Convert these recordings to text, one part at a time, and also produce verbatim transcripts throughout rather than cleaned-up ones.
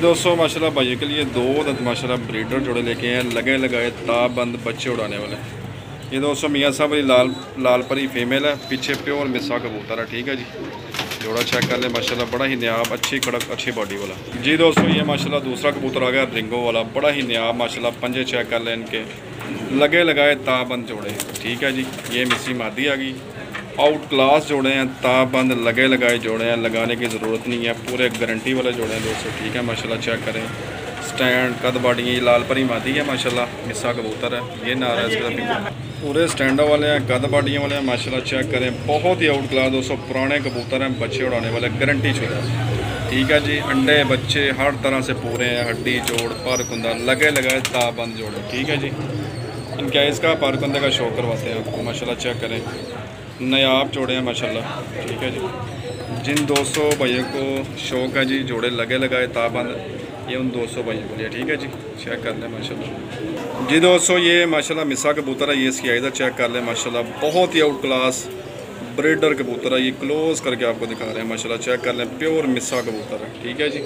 दोस्तों माशाल्लाह भाइयों के लिए दो माशाल्लाह ब्रीडर जोड़े लेके हैं, लगे लगाए ताबंद बच्चे उड़ाने वाले। ये दोस्तों मियाँ साहब वाली लाल लाल परी फीमेल है, पीछे प्योर मिस्सा कबूतर है। ठीक है जी, जोड़ा चेक कर ले माशाल्लाह, बड़ा ही न्याब, अच्छी कड़क अच्छी बॉडी वाला। जी दोस्तों ये माशाल्लाह दूसरा कबूतर आ गया रिंगो वाला, बड़ा ही न्याब माशाल्लाह, पंजे चेक कर ले इनके, लगे लगाए ताबंद जोड़े। ठीक है जी, ये मिस्सी मादी आ गई, आउट क्लास जोड़े हैं, ताबंद लगे लगाए जोड़े हैं, लगाने की ज़रूरत नहीं है, पूरे गारंटी वाले जोड़े हैं दोस्तों। ठीक है माशाल्लाह, चेक करें स्टैंड कद बाड़ी, लाल परी मादी है माशाल्लाह, मिस्सा कबूतर है, ये नारा है इसका, पूरे स्टैंडों वाले हैं, कद बाड़ियों वाले हैं माशाल्लाह। चेक करें बहुत ही आउट क्लास दोस्तों, पुराने कबूतर हैं, बच्चे उड़ाने वाले, गारंटी शुदा। ठीक है जी, अंडे बच्चे हर तरह से पूरे हैं, हड्डी जोड़ पर कुंदा लगे लगाए ताबंद जोड़े। ठीक है जी, इनके इसका पर कुंदे का शो करवाते हैं आपको माशाल्लाह। चेक करें नायाब जोड़े हैं माशाल्लाह। ठीक है जी, जिन दोस्तों भाइयों को शौक़ है जी जोड़े लगे लगाए ताबंद, ये उन दोस्तों भाइयों को लिए। ठीक है जी, चेक कर लें माशाल्लाह। जी दोस्तों ये माशाल्लाह मिस्सा कबूतर है, ये इसकी आइज़ा चेक कर लें माशाल्लाह, बहुत ही आउट क्लास ब्रीडर कबूतर है, ये क्लोज करके आपको दिखा रहे हैं माशाल्लाह। चेक कर लें प्योर मिस्सा कबूतर है। ठीक है जी,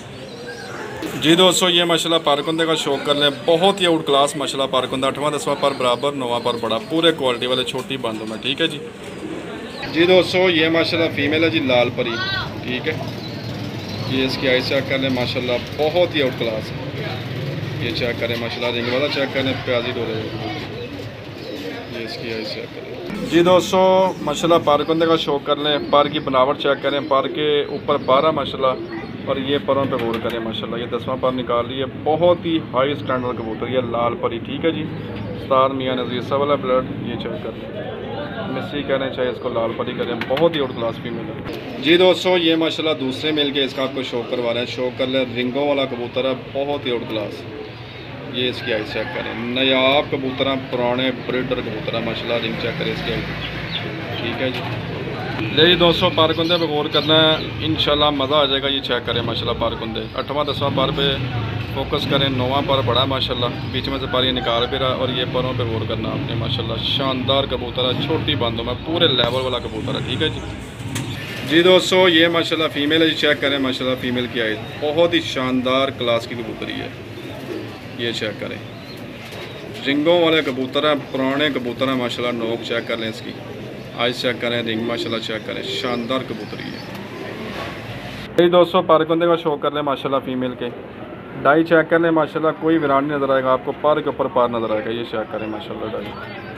जी दोस्तों ये माशाल्लाह पारकुंदे का शौक कर लें, बहुत ही आउट क्लास माशाल्लाह पारकुंदा, आठवां दसवां पर बराबर, नौवां पर बड़ा, पूरे क्वालिटी वाले छोटी बांधों में। ठीक है जी, जी दोस्तों ये माशाल्लाह फीमेल है जी लाल परी। ठीक है, ये इसकी आई चेक कर लें माशाल्लाह, बहुत ही आउट क्लास है, ये चेक करें माशाल्लाह, रिंग वाला चेक करें, प्याजी डोले, ये इसकी आई चेक करें। जी दोस्तों माशाल्लाह पारकुंदे का शौक कर लें, पर की बनावट चेक करें, पर के ऊपर बारह माशाल्लाह, और ये परों पे गौर करें माशाल्लाह, ये दसवां पर निकाल रही है, बहुत ही हाई स्टैंडर्ड कबूतर, ये लाल परी। ठीक है जी, उस्ताद मियाँ नज़ीर साहब वाला ब्लड, ये चेक करें, मिस्सी करें चाहे इसको लाल परी करें, बहुत ही आउट क्लास फीमेल है। जी दोस्तों ये माशाल्लाह दूसरे मेल के इसका आपको शौक करवा रहे हैं, शौक कर ले, रिंगों वाला कबूतर है, बहुत ही आउट क्लास, ये इसकी आई चेक करें, नायाब कबूतर हैं, पुराने ब्रीडर कबूतर हैं माशाल्लाह, रिंग चेक करें इसकी आई। ठीक है जी, ले जी दोस्तों पारकुंदे पे गौर करना है, इंशाल्लाह मज़ा आ जाएगा। ये चेक करें माशाल्लाह पारकुंदे, आठवां दसवां पर पे फोकस करें, नौवां पर बड़ा माशाल्लाह, बीच में से पर ये निकाल भी रहा, और ये परों पे गौर करना आपने माशाल्लाह, शानदार कबूतर है, छोटी बांधों में, पूरे लेवल वाला कबूतर है। ठीक है जी, जी दोस्तों ये माशाल्लाह फीमेल है जी, चेक करें माशाल्लाह फीमेल की आई, बहुत ही शानदार क्लास की कबूतरी है, ये चेक करें, रिंगों वाले कबूतर हैं, पुराने कबूतर हैं माशाल्लाह, नोक चेक कर लें इसकी, आज चेक करें, रिंग माशाल्लाह चेक करें, शानदार कबूतरी है। दोस्तों पारकुंदे का शौक कर लें माशाल्लाह, फीमेल के डाई चेक कर लें माशाल्लाह, कोई विरान नहीं नज़र आएगा आपको, पर के ऊपर पार नज़र आएगा, ये चेक करें माशाल्लाह डाई।